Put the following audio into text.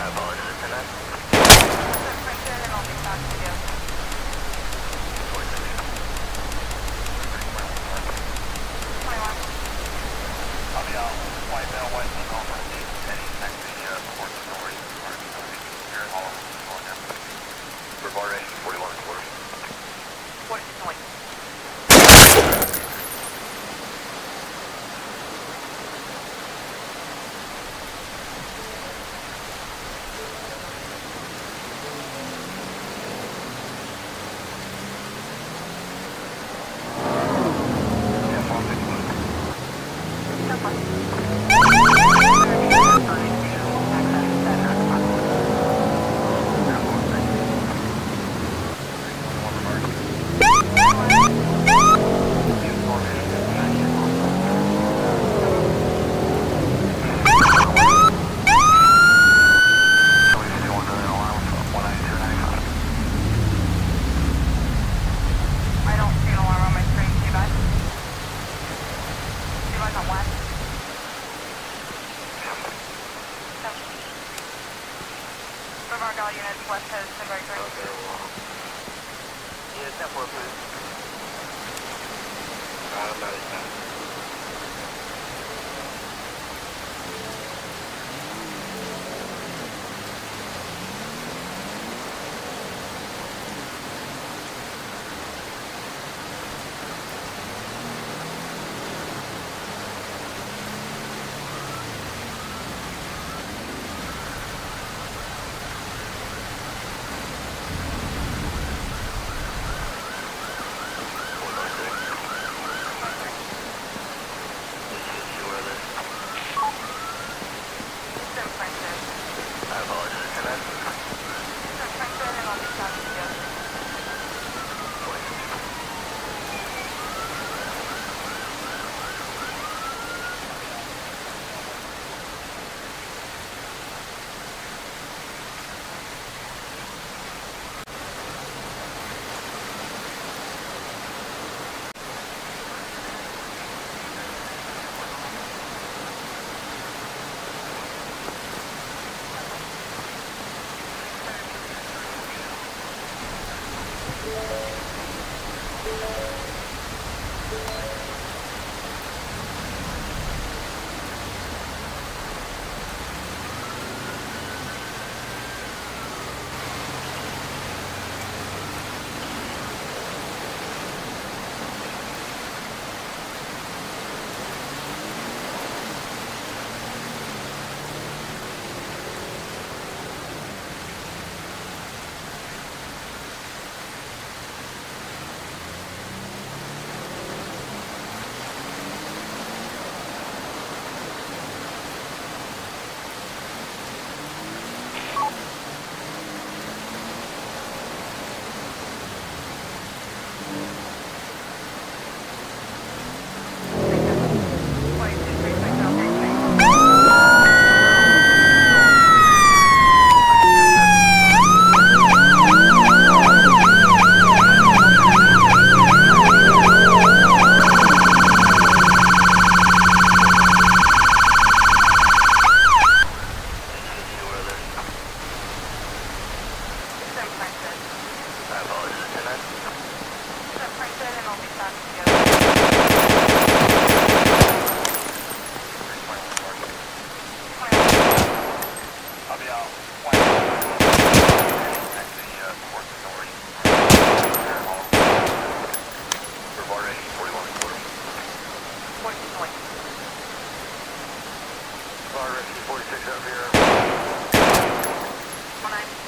apologize for that. And I'll be back to you. I'll be out White Bell, West Oklahoma, heading next to the Port Authority. Here in Holland, California. For bar rating, 41 and quarters. What is the noise? Units, West Coast, and right turn. Okay, well. Yeah, 10-4, please. I'm not in time. One